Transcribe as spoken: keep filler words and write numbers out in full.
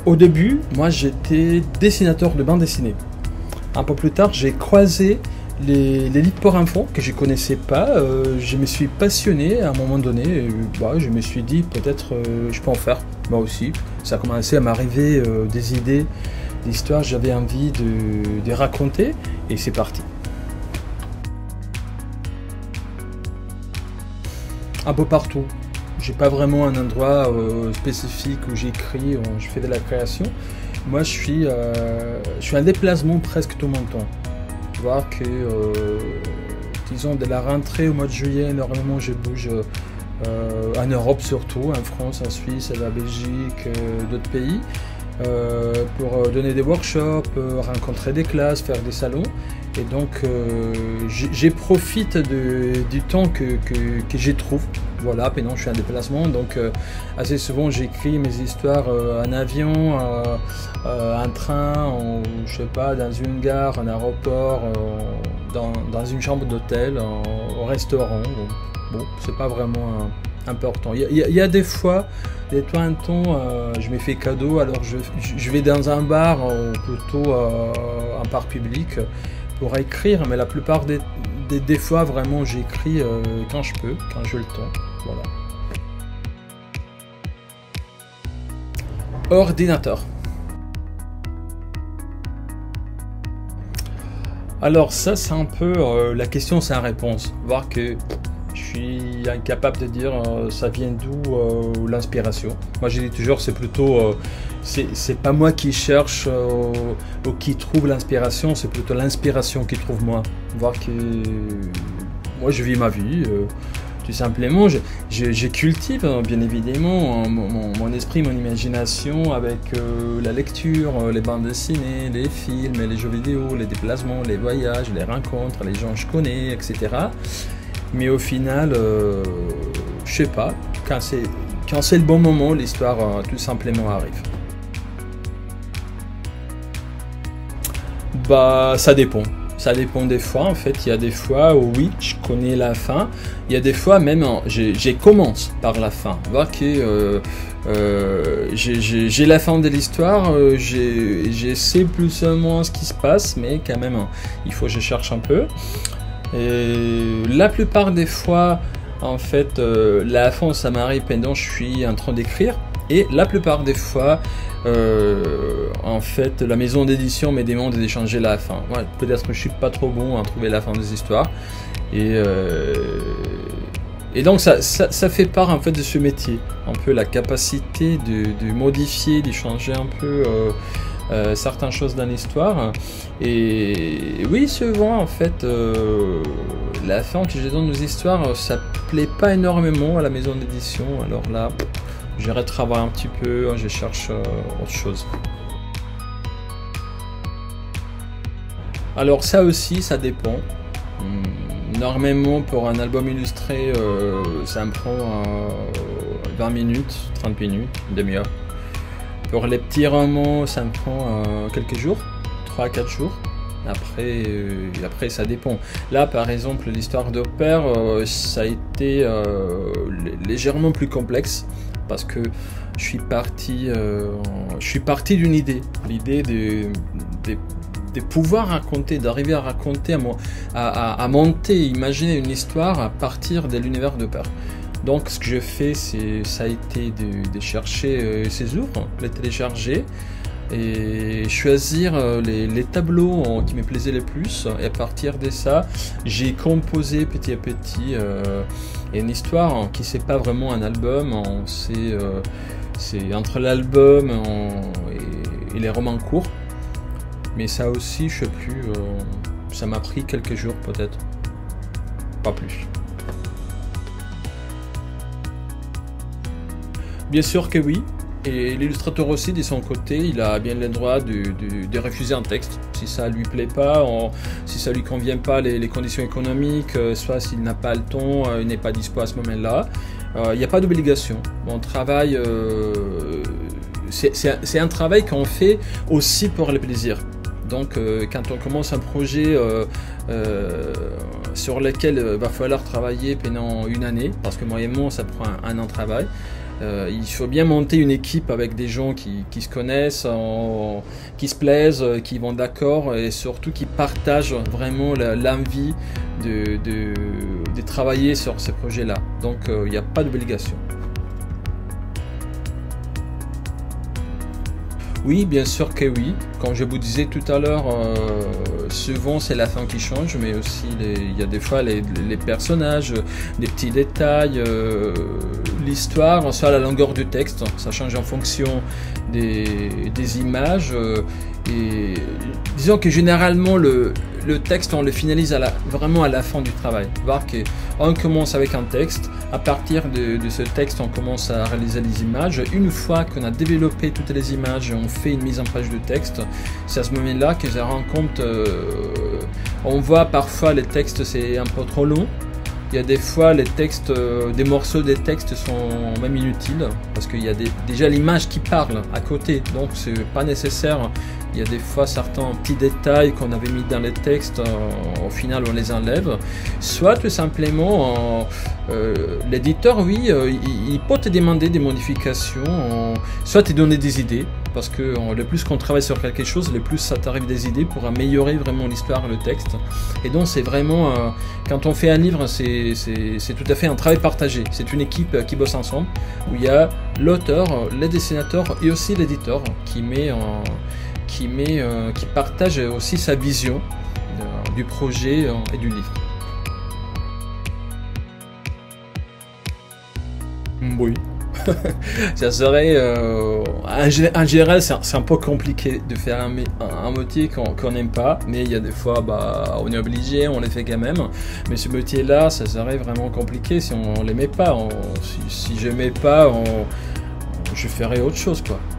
Au début, moi j'étais dessinateur de bande dessinée. Un peu plus tard, j'ai croisé les, les livres pour enfants que je ne connaissais pas. Euh, je me suis passionné à un moment donné. Et, bah, je me suis dit peut-être euh, je peux en faire moi aussi. Ça a commencé à m'arriver euh, des idées, des histoires, j'avais envie de, de raconter et c'est parti. Un peu partout. J'ai pas vraiment un endroit euh, spécifique où j'écris, où je fais de la création. Moi, je suis, euh, je suis en déplacement presque tout mon temps. Tu vois que, euh, disons, de la rentrée au mois de juillet, énormément, je bouge euh, en Europe surtout, en France, en Suisse, à la Belgique, euh, d'autres pays, euh, pour donner des workshops, euh, rencontrer des classes, faire des salons. Et donc, euh, j'ai profite de, du temps que, que, que j'y trouve. Voilà, maintenant je suis en déplacement, donc euh, assez souvent j'écris mes histoires euh, en avion, euh, euh, en train, en, je sais pas, dans une gare, un aéroport, euh, dans, dans une chambre d'hôtel, au restaurant. Bon, bon c'est pas vraiment euh, important. Il y, y, y a des fois, des temps en temps, euh, je me fais cadeau, alors je, je vais dans un bar, ou plutôt euh, un bar public, pour écrire, mais la plupart des, des, des fois, vraiment, j'écris euh, quand je peux, quand j'ai le temps. Voilà. Ordinateur. Alors ça, c'est un peu euh, la question sans réponse. Voir que je suis incapable de dire euh, ça vient d'où euh, l'inspiration. Moi, je dis toujours, c'est plutôt, euh, c'est pas moi qui cherche euh, ou qui trouve l'inspiration, c'est plutôt l'inspiration qui trouve moi. Voir que moi, je vis ma vie. Euh, Tout simplement, je, je, je cultive bien évidemment mon, mon, mon esprit, mon imagination avec euh, la lecture, les bandes dessinées, les films, les jeux vidéo, les déplacements, les voyages, les rencontres, les gens que je connais, et cetera. Mais au final, euh, je sais pas, quand c'est quand c'est le bon moment, l'histoire euh, tout simplement arrive. Bah, ça dépend. Ça dépend des fois, en fait, il y a des fois où oui, je connais la fin, il y a des fois même, je commence par la fin, voir que euh, euh, j'ai la fin de l'histoire, euh, je sais plus ou moins ce qui se passe, mais quand même, il faut que je cherche un peu. Et la plupart des fois, en fait, euh, la fin, ça m'arrive pendant que je suis en train d'écrire, et la plupart des fois, Euh, en fait, la maison d'édition me demande d'échanger la fin. Ouais, peut-être que je suis pas trop bon à trouver la fin des histoires. Et, euh, et donc, ça, ça, ça fait part en fait de ce métier. Un peu la capacité de, de modifier, d'échanger un peu euh, euh, certaines choses dans l'histoire. Et oui, souvent, en fait, euh, la fin que je donne aux histoires, ça plaît pas énormément à la maison d'édition. Alors là, j'irai travailler un petit peu, je cherche euh, autre chose. Alors ça aussi, ça dépend. Hum, normalement, pour un album illustré, euh, ça me prend euh, vingt minutes, trente minutes, une demi-heure. Pour les petits romans, ça me prend euh, quelques jours, trois à quatre jours. Après, euh, après, ça dépend. Là, par exemple, l'histoire de Père, euh, ça a été euh, légèrement plus complexe. Parce que je suis parti, euh, je suis parti d'une idée, l'idée de, de, de pouvoir raconter, d'arriver à raconter, à, à, à monter, imaginer une histoire à partir de l'univers de Père. Donc, ce que je fais, c'est, ça a été de, de chercher euh, ces œuvres, les télécharger et choisir euh, les, les tableaux euh, qui me plaisaient le plus. Et à partir de ça, j'ai composé petit à petit. Euh, Et une histoire hein, qui c'est pas vraiment un album, c'est euh, entre l'album et, et les romans courts. Mais ça aussi, je sais plus, euh, ça m'a pris quelques jours peut-être, pas plus. Bien sûr que oui, et l'illustrateur aussi de son côté, il a bien le droit de, de, de refuser un texte. Si ça lui plaît pas, on, si ça lui convient pas les, les conditions économiques, euh, soit s'il n'a pas le temps, euh, il n'est pas dispo à ce moment-là, il euh, n'y a pas d'obligation. On travaille, euh, c'est un travail qu'on fait aussi pour le plaisir. Donc euh, quand on commence un projet euh, euh, sur lequel il va falloir travailler pendant une année, parce que moyennement ça prend un, un an de travail, Euh, il faut bien monter une équipe avec des gens qui, qui se connaissent, en, qui se plaisent, qui vont d'accord et surtout qui partagent vraiment l'envie de, de, de travailler sur ces projets-là. Donc il n'y a pas d'obligation. Oui, bien sûr que oui. Comme je vous disais tout à l'heure, euh, souvent c'est la fin qui change, mais aussi les, il y a des fois les, les personnages, des petits détails, euh, l'histoire, soit la longueur du texte, ça change en fonction des, des images. Euh, et disons que généralement le, le texte on le finalise à la, vraiment à la fin du travail. Voir qu'on commence avec un texte, à partir de, de ce texte on commence à réaliser les images. Une fois qu'on a développé toutes les images, on fait une mise en page de texte. C'est à ce moment-là que je rends compte, euh, on voit parfois les textes c'est un peu trop long. Il y a des fois les textes, euh, des morceaux des textes sont même inutiles parce qu'il y a des, déjà l'image qui parle à côté, donc c'est pas nécessaire. Il y a des fois certains petits détails qu'on avait mis dans les textes, euh, au final on les enlève. Soit tout simplement, euh, l'éditeur, oui, euh, il, il peut te demander des modifications, euh, soit te donner des idées, parce que euh, le plus qu'on travaille sur quelque chose, le plus ça t'arrive des idées pour améliorer vraiment l'histoire, le texte. Et donc c'est vraiment, euh, quand on fait un livre, c'est tout à fait un travail partagé. C'est une équipe qui bosse ensemble, où il y a l'auteur, les dessinateurs et aussi l'éditeur qui met en... qui, met, euh, qui partage aussi sa vision euh, du projet euh, et du livre. Oui, ça serait... Euh, en général, c'est un, un peu compliqué de faire un, un, un métier qu'on n'aime pas, mais il y a des fois, bah, on est obligé, on les fait quand même. Mais ce métier-là, ça serait vraiment compliqué si on ne l'aimait pas. On, si, si je n'aimais pas, on, je ferais autre chose, quoi.